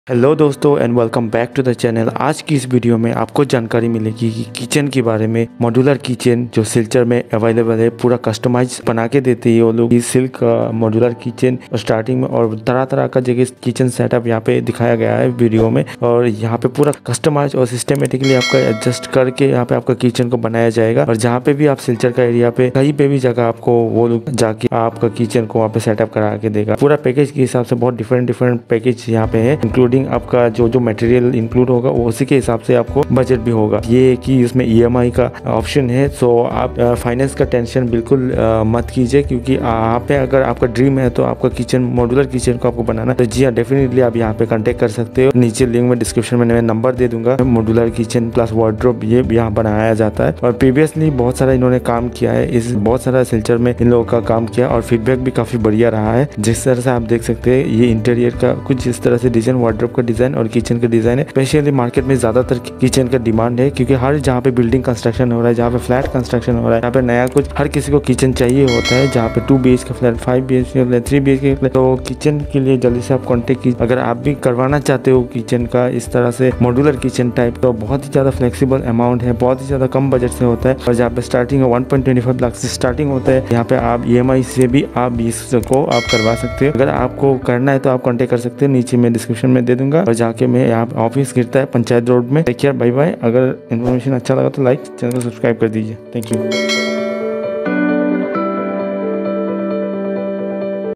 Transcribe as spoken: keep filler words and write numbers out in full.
Hello दोस्तों and welcome back to the channel. आज की इस वीडियो में आपको जानकारी मिलेगी कि किचन के बारे में। मॉड्यूलर किचन जो सिल्चर में अवेलेबल है, पूरा कस्टमाइज बना के देते हैं वो लोग। इस सिल्क मॉड्यूलर किचन स्टार्टिंग में और तरह तरह का जगह किचन सेटअप यहाँ पे दिखाया गया है वीडियो में। और यहाँ पे पूरा कस्टमाइज और सिस्टमेटिकली आपका एडजस्ट करके यहाँ पे आपका किचन को बनाया जाएगा। और जहाँ पे भी आप सिल्चर का एरिया पे कहीं पे भी जगह आपको वो लोग जाके आपका किचन को वहाँ पे सेटअप करा के देगा। पूरा पैकेज के हिसाब से बहुत डिफरेंट डिफरेंट पैकेज यहाँ पे है, इंक्लूडिंग आपका जो जो मटेरियल इंक्लूड होगा वो उसी के हिसाब से आपको बजट भी होगा। ये कि इसमें ईएमआई का ऑप्शन है, सो आप फाइनेंस का टेंशन बिल्कुल आ, मत कीजिए, क्योंकि आप पे अगर आपका ड्रीम है तो आपका किचन मॉड्यूलर किचन को आपको बनाना, तो जी हाँ डेफिनेटली आप यहाँ पे कांटेक्ट कर सकते हो। नीचे लिंक में डिस्क्रिप्शन में मैं नंबर दे दूंगा। मॉड्यूलर किचन प्लस वार्डरोब ये यहाँ बनाया जाता है और प्रीवियसली बहुत सारा इन्होंने काम किया है, इस बहुत सारा सिल्चर में इन लोगों का काम किया और फीडबैक भी काफी बढ़िया रहा है। जिस तरह से आप देख सकते हैं ये इंटीरियर का कुछ इस तरह से डिजाइन, वार्डरोब का डिजाइन और किचन का डिजाइन है। स्पेशली मार्केट में ज्यादातर किचन का डिमांड है, क्योंकि हर जहाँ पे बिल्डिंग कंस्ट्रक्शन हो रहा है, जहाँ पे फ्लैट कंस्ट्रक्शन हो रहा है, यहाँ पे नया कुछ हर किसी को किचन चाहिए होता है। जहाँ पे टू बी एच का फ्लैट, फाइव बी एच का फ्लैट, थ्री बी एच का फ्लैट, तो किचन के लिए जल्दी से आप कॉन्टेक्ट कीजिए। अगर आप भी करवाना चाहते हो किचन का इस तरह से मॉड्यूलर किचन टाइप, तो बहुत ही ज्यादा फ्लेक्सिबल अमाउंट है, बहुत ही ज्यादा कम बजट से होता है। और जहाँ पे starting one point twenty five lakh से स्टार्टिंग होता है, यहाँ पे आप ई एम आई से भी आप इसको आप करवा सकते हो। अगर आपको करना है तो आप कॉन्टेक्ट कर सकते हो, नीचे मैं डिस्क्रिप्शन में दे दूंगा। और जाके मैं यहाँ ऑफिस गिरता है पंचायत रोड में। Take care, bye bye. अगर इन्फॉर्मेशन अच्छा लगा तो लाइक, चैनल को सब्सक्राइब कर दीजिए। Thank you.